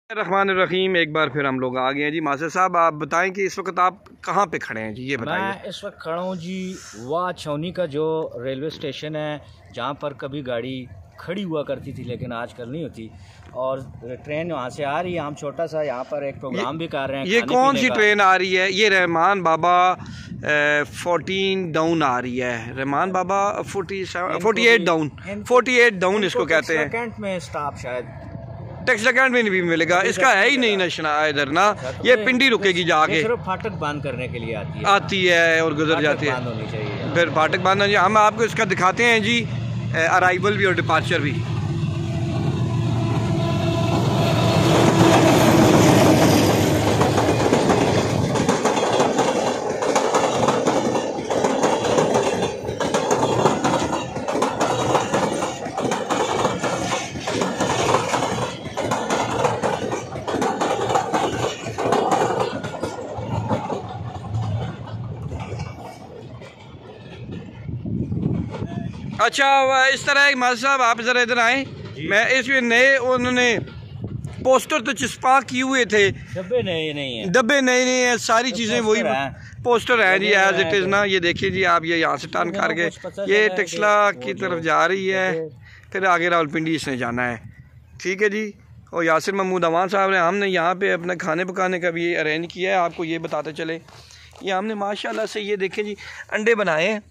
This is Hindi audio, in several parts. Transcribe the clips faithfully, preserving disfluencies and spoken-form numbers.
रहमान रहीम। एक बार फिर हम लोग आ गए हैं जी। मास्टर साहब आप बताएं कि इस वक्त आप कहाँ पे खड़े हैं जी, ये बताइए। मैं इस वक्त खड़ा हूँ जी वाह छौनी का जो रेलवे स्टेशन है, जहाँ पर कभी गाड़ी खड़ी हुआ करती थी लेकिन आजकल नहीं होती, और ट्रेन वहाँ से आ रही है। हम छोटा सा यहाँ पर एक प्रोग्राम भी कर रहे हैं। ये कौन सी ट्रेन आ रही है? ये रहमान बाबा फोर्टीन डाउन आ रही है। Rahman Baba forty forty eight down forty eight down इसको कहते हैं। कैंट में स्टॉप शायद टैक्स अकाउंट में भी मिलेगा, इसका है ही नहीं नशना इधर ना। ये पिंडी रुकेगी जाके, सिर्फ फाटक बंद करने के लिए आती है आती है और गुजर जाती है। होनी चाहिए फिर फाटक बंद होनी चाहिए। हम आपको इसका दिखाते हैं जी, अराइवल भी और डिपार्चर भी। अच्छा इस तरह है मास्टर साहब, आप ज़रा इधर आए। मैं इसमें नए उन्होंने पोस्टर तो चिपका किए हुए थे, डब्बे नए नहीं है, डब्बे नए नहीं है, सारी तो चीज़ें वही पोस्टर है जी एज इट इज़ ना। ये देखिए जी, आप ये यहाँ से टर्न करके ये टेक्सला की तरफ जा रही है, फिर आगे रावलपिंडी इसने जाना है। ठीक है जी। और यासिर महमूद अवान साहब ने हमने यहाँ पे अपना खाने पकाने का भी अरेंज किया है। आपको ये बताते चले, ये हमने माशाल्लाह से ये देखें जी अंडे बनाए हैं।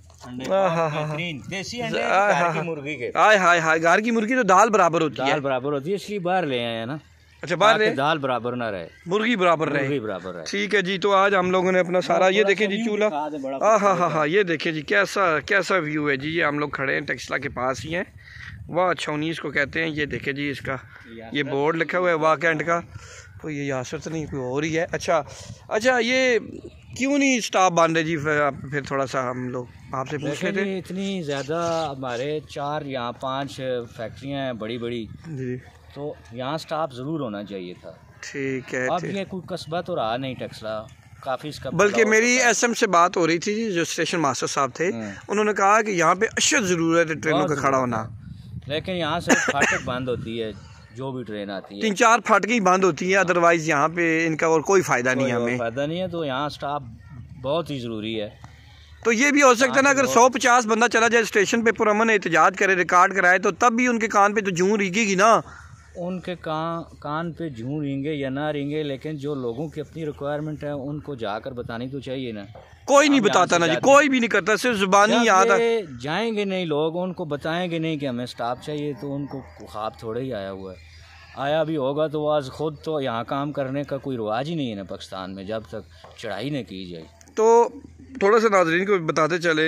देसी अंडे घर की मुर्गी के। हाय हाय हाय, घर की मुर्गी तो दाल बराबर होती है। दाल बराबर होती है, इसलिए बाहर ले आए हैं ना। अच्छा, बाहर ले, दाल बराबर ना रहे, मुर्गी बराबर रहे। मुर्गी बराबर रहे। ठीक है जी। तो आज हम लोगों ने अपना सारा ये देखे जी चूल्हा, हाँ हाँ हाँ हाँ, ये देखे जी कैसा कैसा व्यू है जी। ये हम लोग खड़े हैं टेक्सला के पास ही हैं। वाह छौनी इसको कहते हैं। ये देखे जी, इसका ये बोर्ड लिखा हुआ है वाह कैंट का। तो ये यासर तो नहीं, कोई और ही है। अच्छा अच्छा, ये क्यों नहीं स्टाफ बन रहे जी? फिर, फिर थोड़ा सा हम लोग आपसे पूछ लेते हैं। इतनी ज़्यादा हमारे चार यहाँ पांच फैक्ट्रियाँ हैं बड़ी बड़ी जी, तो यहाँ स्टाफ ज़रूर होना चाहिए था। ठीक है। अब ये कोई कस्बा तो रहा नहीं टेक्सला, काफ़ी इसका। बल्कि मेरी एसएम से बात हो रही थी जी, जो स्टेशन मास्टर साहब थे, उन्होंने कहा कि यहाँ पे अशद ज़रूरत है ट्रेनों का खड़ा होना, लेकिन यहाँ से फाटक बंद होती है जो भी ट्रेन आती है। तीन चार फाटकें बंद होती है, अदरवाइज यहाँ पे इनका और कोई फ़ायदा नहीं है, हमें फ़ायदा नहीं है। तो यहाँ स्टाफ बहुत ही ज़रूरी है। तो ये भी हो सकता है ना, अगर सौ पचास बंदा चला जाए स्टेशन पे, पुरअमन एहतजाज करे, रिकॉर्ड कराए, तो तब भी उनके कान पे तो जूं रिंगेगी ना। उनके कान कान पे जूं रिंगे या ना रिंगे, लेकिन जो लोगों की अपनी रिक्वायरमेंट है उनको जाकर बतानी तो चाहिए ना। कोई नहीं बताता ना जी, कोई भी नहीं करता, सिर्फ जुबानी याद है। जाएंगे नहीं लोग, उनको बताएंगे नहीं कि हमें स्टाफ चाहिए, तो उनको ख्वाब थोड़े ही आया हुआ है। आया भी होगा तो आज खुद तो यहाँ काम करने का कोई रिवाज ही नहीं है ना पाकिस्तान में, जब तक चढ़ाई न की जाए। तो थोड़ा सा नाज़रीन को बताते चले,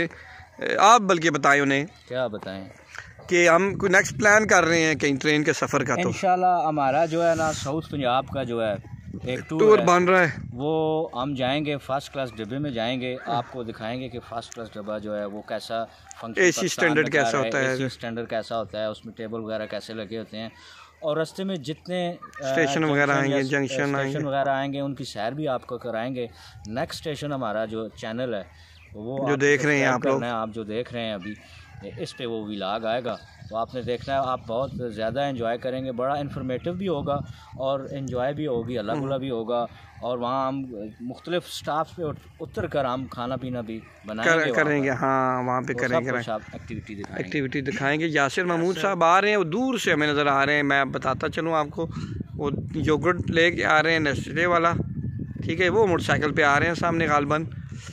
आप बल्कि बताएं उन्हें। क्या बताएं कि हम कोई नेक्स्ट प्लान कर रहे हैं कहीं ट्रेन के सफ़र का। तो इंशाल्लाह हमारा जो है ना साउथ पंजाब का जो है एक टूर, टूर बन रहा है, वो हम जाएंगे फर्स्ट क्लास डब्बे में जाएंगे। आपको दिखाएंगे कि फर्स्ट क्लास डब्बा जो है वो कैसा फंक्शन, एसी स्टैंडर्ड कैसा होता है, एसी स्टैंडर्ड कैसा होता है, उसमें टेबल वगैरह कैसे लगे होते हैं, और रास्ते में जितने स्टेशन वगैरह आएंगे, जंक्शन आएंगे वगैरह आएंगे, उनकी सैर भी आपको कराएंगे। नेक्स्ट स्टेशन हमारा जो चैनल है वो जो देख रहे हैं आप लोग, आप जो देख रहे हैं अभी, इस पे वो व्लॉग आएगा, तो आपने देखना है। आप बहुत ज़्यादा एंजॉय करेंगे, बड़ा इन्फॉर्मेटिव भी होगा और एंजॉय भी होगी, अलग अलग भी होगा। और वहाँ हम मुख्तलिफ स्टाफ पे उतर कर हम खाना पीना भी बनाएंगे, कर, करेंगे। हाँ, वहाँ पे करेंगे, एक्टिविटी एक्टिविटी दिखाएंगे। यासिर महमूद साहब आ रहे हैं, वो दूर से हमें नज़र आ रहे हैं। मैं बताता चलूँ आपको, वो योगर्ट ले के आ रहे हैं, नेस्ले वाला। ठीक है, वो मोटरसाइकिल पे आ रहे हैं सामने गालबन।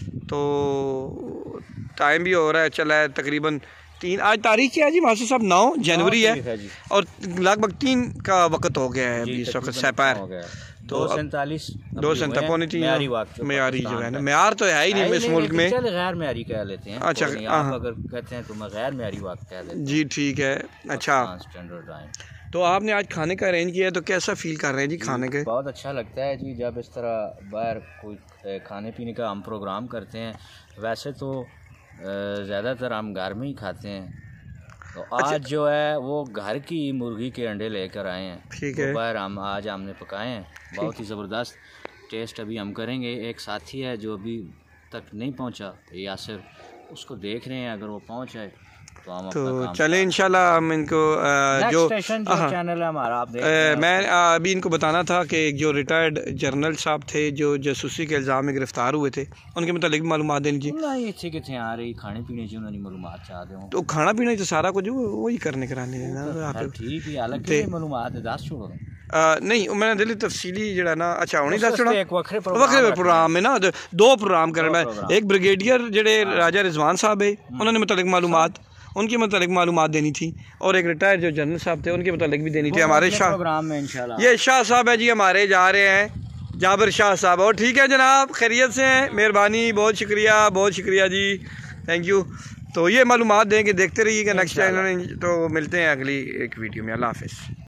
तो टाइम भी हो रहा है, चला है तकरीबन तीन, आज तारीख क्या है जी मास्टर साहब? नौ जनवरी है, और लगभग तीन का वक्त हो गया है इस वक्त सैपार। दो सैंतालीस दो सैंतालीस पौने तीन म्यारी जो है ना, म्यार तो है ही नहीं इस मुल्क में। गैर म्यारी कह लेते हैं। अच्छा, आप अगर कहते हैं तो मैं गैर म्यारी वक्त कह लेते हैं जी। ठीक है। अच्छा, स्टैंडर्ड टाइम। तो आपने आज खाने का अरेंज किया है, तो कैसा फील कर रहे हैं जी खाने के? बहुत अच्छा लगता है जी, जब इस तरह बाहर कोई खाने पीने का हम प्रोग्राम करते हैं। वैसे तो ज़्यादातर हम घर में ही खाते हैं, तो आज अच्छा, जो है वो घर की मुर्गी के अंडे लेकर आए हैं। ठीक है। बाहर हम आज हमने पकाए हैं, बहुत ही ज़बरदस्त टेस्ट अभी हम करेंगे। एक साथी है जो अभी तक नहीं पहुंचा, यासिर, उसको देख रहे हैं, अगर वो पहुंच जाए तो हम तो चले इंशाल्लाह हम इनको आ, जो, स्टेशन जो चैनल है हमारा आप देख आ, मैं आ, अभी इनको बताना था कि जो रिटायर्ड जनरल साहब थे जो जासूसी के इल्ज़ाम में गिरफ्तार हुए थे, उनके मतलब मालूमात देनी चाहिए। नहीं इतने कितने आ रही खाने पीने की उन्होंने मालूमात चाहते हो, तो खाना पीना तो सारा कुछ वही करने कराने ठीक है, अलग मालूमात है, दस छोड़ो आ, नहीं मैंने दिल्ली तफसीली जड़ा ना अच्छा उन्हीं दस छोड़ा एक वक्रे प्रोग्राम में ना दो प्रोग्राम कर रहा है। एक ब्रिगेडियर जड़े राजा रिजवान साहब है उन्होंने मतलब मालूमात उनके मतलब मालूमात देनी थी, और एक रिटायर्ड जो जनरल साहब थे उनके मतलब भी देनी थी। हमारे शाह प्रोग्राम में इंशाल्लाह ये शाह साहब है जी हमारे जा रहे हैं जाबिर शाह साहब। और ठीक है जनाब, खैरियत से हैं, मेहरबानी, बहुत शुक्रिया बहुत शुक्रिया जी, थैंक यू। तो ये मालूमात देंगे, देखते रहिएगा नेक्स्ट टाइम। तो मिलते हैं अगली एक वीडियो में। अल्लाह हाफिज़।